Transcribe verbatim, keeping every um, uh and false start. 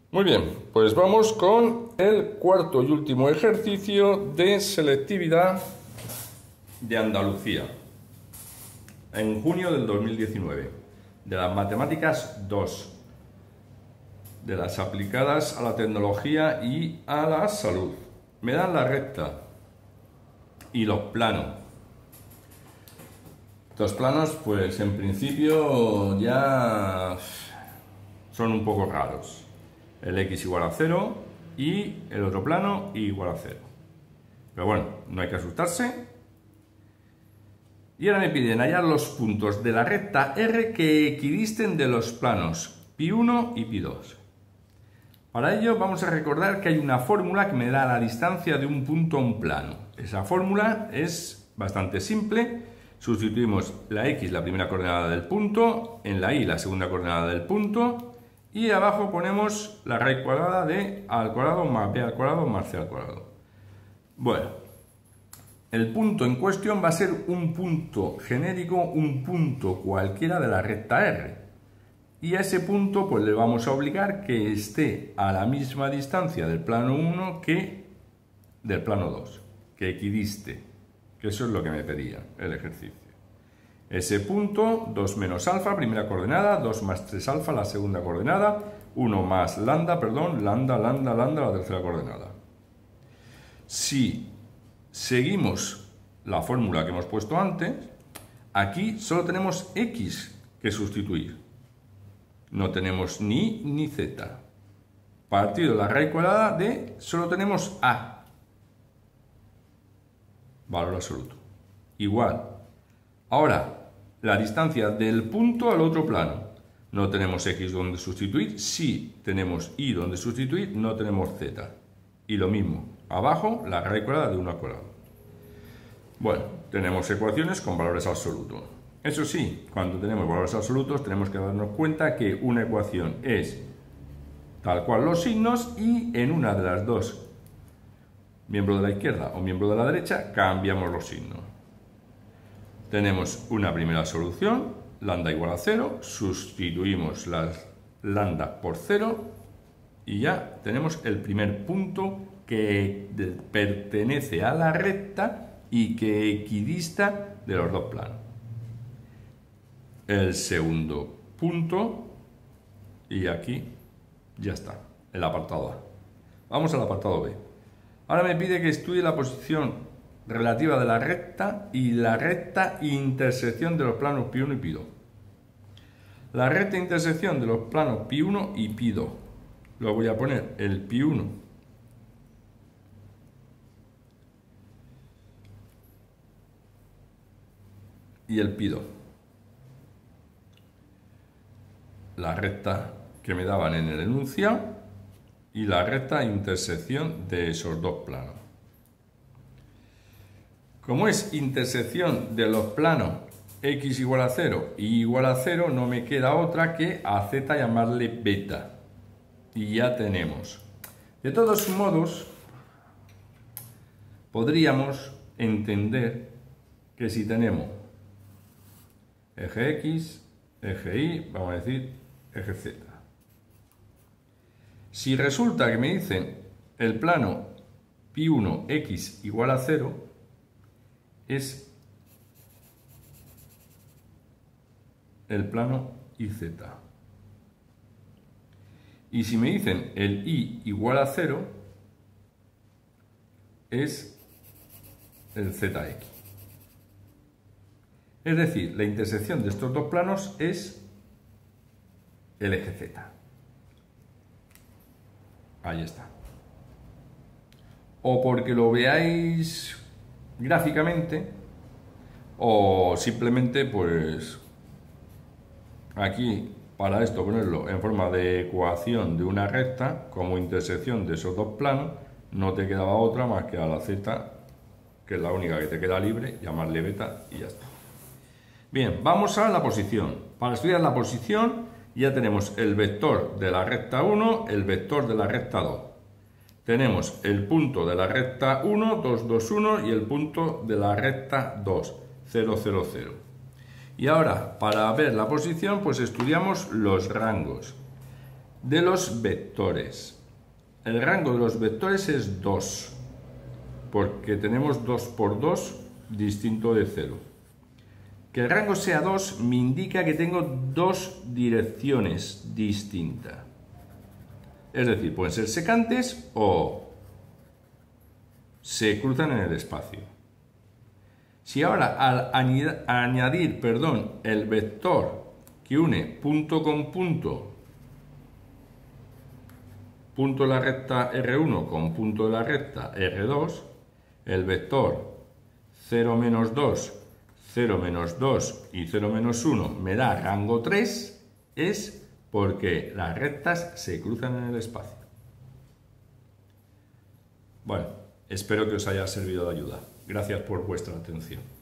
Muy bien, pues vamos con el cuarto y último ejercicio de selectividad de Andalucía en junio del dos mil diecinueve, de las matemáticas dos, de las aplicadas a la tecnología y a la salud. Me dan la recta y los planos. Los planos, pues en principio ya son un poco raros. El x igual a cero y el otro plano igual a cero. Pero bueno, no hay que asustarse. Y ahora me piden hallar los puntos de la recta R que equidisten de los planos pi uno y pi dos. Para ello vamos a recordar que hay una fórmula que me da la distancia de un punto a un plano. Esa fórmula es bastante simple. Sustituimos la x, la primera coordenada del punto, en la y, la segunda coordenada del punto, y abajo ponemos la raíz cuadrada de a al cuadrado más b al cuadrado más c al cuadrado. Bueno, el punto en cuestión va a ser un punto genérico, un punto cualquiera de la recta R. Y a ese punto pues le vamos a obligar que esté a la misma distancia del plano uno que del plano dos, que equidiste, que eso es lo que me pedía el ejercicio. Ese punto, dos menos alfa, primera coordenada, dos más tres alfa, la segunda coordenada, uno más lambda, perdón, lambda, lambda, lambda, la tercera coordenada. Si seguimos la fórmula que hemos puesto antes, aquí solo tenemos x que sustituir. No tenemos ni ni z. Partido de la raíz cuadrada de solo tenemos a. Valor absoluto. Igual. Ahora, la distancia del punto al otro plano. No tenemos x donde sustituir, sí tenemos y donde sustituir, no tenemos z. Y lo mismo, abajo la raíz cuadrada de uno al cuadrado. Bueno, tenemos ecuaciones con valores absolutos. Eso sí, cuando tenemos valores absolutos tenemos que darnos cuenta que una ecuación es tal cual los signos y en una de las dos, miembro de la izquierda o miembro de la derecha, cambiamos los signos. Tenemos una primera solución, lambda igual a cero, sustituimos la lambda por cero y ya tenemos el primer punto que pertenece a la recta y que equidista de los dos planos. El segundo punto y aquí ya está, el apartado A. Vamos al apartado B. Ahora me pide que estudie la posición relativa de la recta y la recta intersección de los planos pi uno y pi dos. La recta intersección de los planos pi uno y pi dos. Lo voy a poner el pi uno y el pi dos. La recta que me daban en el enunciado y la recta intersección de esos dos planos. Como es intersección de los planos x igual a cero y igual a cero, no me queda otra que a z llamarle beta. Y ya tenemos. De todos modos, podríamos entender que si tenemos eje x, eje y, vamos a decir eje z. Si resulta que me dicen el plano pi uno x igual a cero, es el plano I Z. Y si me dicen el Y igual a cero, es el Z X. Es decir, la intersección de estos dos planos es el eje Z. Ahí está. O porque lo veáis gráficamente o simplemente pues aquí para esto ponerlo en forma de ecuación de una recta como intersección de esos dos planos, no te quedaba otra más que a la z, que es la única que te queda libre, llamarle beta y ya está. Bien, vamos a la posición. Para estudiar la posición ya tenemos el vector de la recta uno, el vector de la recta dos. Tenemos el punto de la recta uno, dos, dos, uno y el punto de la recta dos, cero, cero, cero. Y ahora, para ver la posición, pues estudiamos los rangos. de los vectores. El rango de los vectores es dos, porque tenemos dos por dos distinto de cero. Que el rango sea dos me indica que tengo dos direcciones distintas. Es decir, pueden ser secantes o se cruzan en el espacio. Si ahora al añadir, añadir perdón, el vector que une punto con punto, punto de la recta erre uno con punto de la recta erre dos, el vector cero menos dos, cero menos dos y cero menos uno me da rango tres, es porque las rectas se cruzan en el espacio. Bueno, espero que os haya servido de ayuda. Gracias por vuestra atención.